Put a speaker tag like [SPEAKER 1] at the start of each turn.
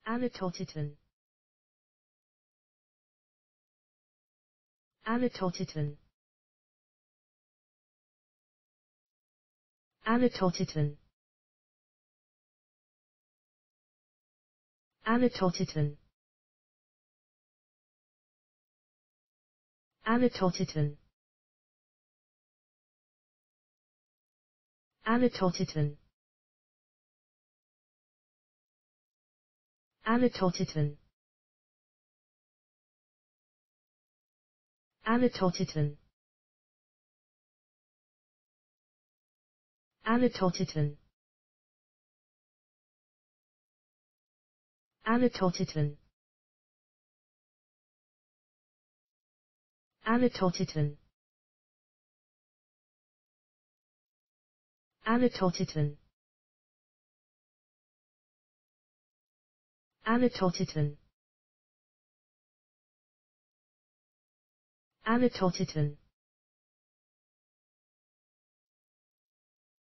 [SPEAKER 1] Anatotiten. Anatotiten. Anatotiten. Anatotiten. Anatotiten. Anatotiten. Anatotiten. Anatotiten. Anatotiten. Anatotiten. Anatotiten. Anatotiten. Anatotiten. Anatotiten.